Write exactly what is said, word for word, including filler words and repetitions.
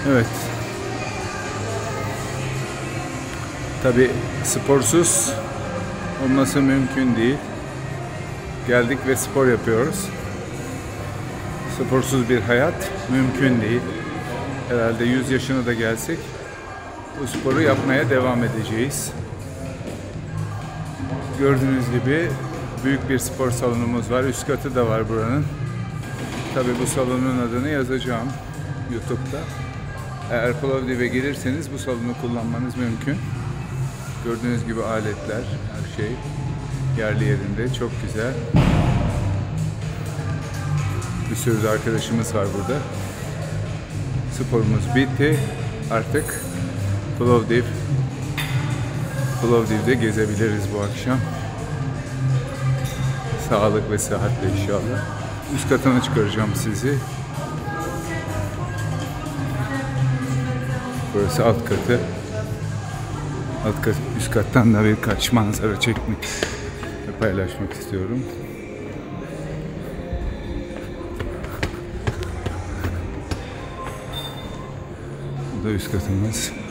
Evet. Tabii sporsuz olması mümkün değil. Geldik ve spor yapıyoruz. Sporsuz bir hayat mümkün değil. Herhalde yüz yaşına da gelsek bu sporu yapmaya devam edeceğiz. Gördüğünüz gibi büyük bir spor salonumuz var. Üst katı da var buranın. Tabii bu salonun adını yazacağım YouTube'da. Eğer Plovdiv'e gelirseniz bu salonu kullanmanız mümkün. Gördüğünüz gibi aletler, her şey yerli yerinde. Çok güzel. Bir sürü de arkadaşımız var burada. Sporumuz bitti. Artık Plovdiv, Plovdiv'de gezebiliriz bu akşam. Sağlık ve sıhhatle inşallah. Üst katına çıkaracağım sizi. Burası alt katı. Alt kat, üst kattan da birkaç manzara çekmek ve paylaşmak istiyorum. Bu da üst katımız.